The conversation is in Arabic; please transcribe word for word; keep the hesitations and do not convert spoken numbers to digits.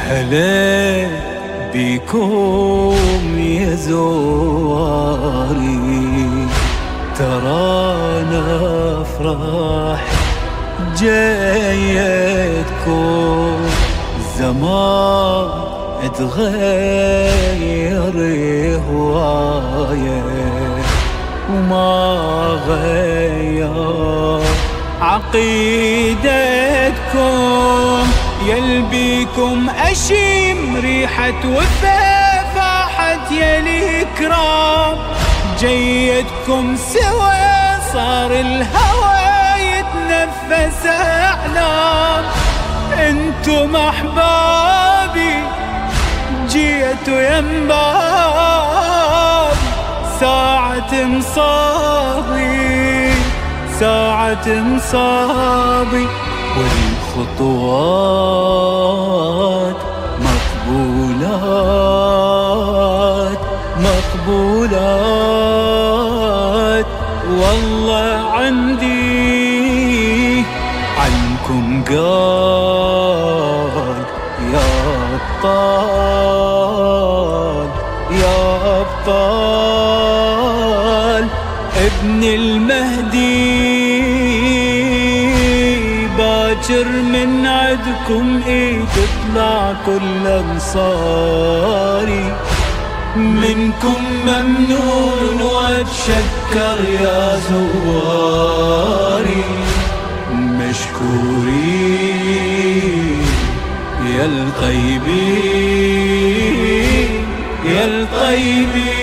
هلا بيكم يا زواري، ترانا افراح جايتكم. زمان اتغير هوايه وما غير عقيدتكم. يلبيكم أشيم ريحة وفا فاحت يا الإكرام. جيدكم سوا صار الهوى يتنفس أحلام. انتم أحبابي جيتوا ينباب، ساعة مصابي ساعة مصابي. والخطوات مقبولات مقبولات. والله عندي عنكم قال يا أبطال يا أبطال. ابن المهدي باكر من عدكم ايد تطلع كل انصاري. منكم ممنون واتشكر يا زواري. مشكورين يا الطيبين يا الطيبين.